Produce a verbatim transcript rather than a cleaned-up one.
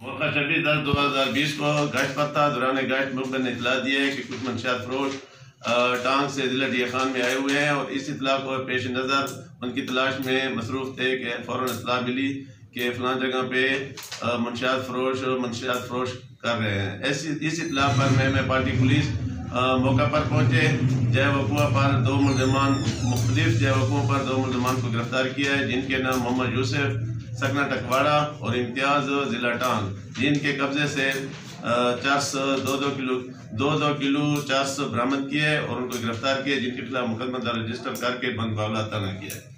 मौका छब्बीस दस दो हज़ार बीस को गश्त पर था। दौरान गश्त मुखबिर ने इतला दी है कि कुछ मंशियात फरोश टांग से जिला डिया खान में आए हुए हैं और इस इतला को पेश नज़र उनकी तलाश में मसरूफ़ थे कि फ़ौरन इतला मिली कि फ़लाँ जगह पे मंशियात फरोश मंशियात फरोश कर रहे हैं। ऐसी इस इतला पर मैं मैं पार्टी पुलिस मौका पर पहुँचे। जय वकूआ पर दो मुलजमान मुख्तलिफ जय वकूओं पर दो मुलजमान को गिरफ्तार किया है, जिनके नाम मोहम्मद यूसुफ सकना टकवाड़ा और इम्तियाज़ जिला टांग, जिनके कब्जे से चार सौ दो दो किलो दो दो किलो चार सौ बरामद किए और उनको गिरफ्तार किए, जिनके खिलाफ मुकदमा दर्ज रजिस्टर करके बंद मामला तना किया है।